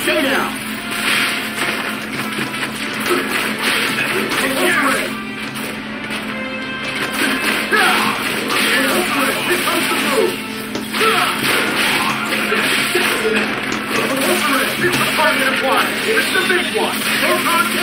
Stay down. Here comes the move. It's the target applied. It's the big one. Proton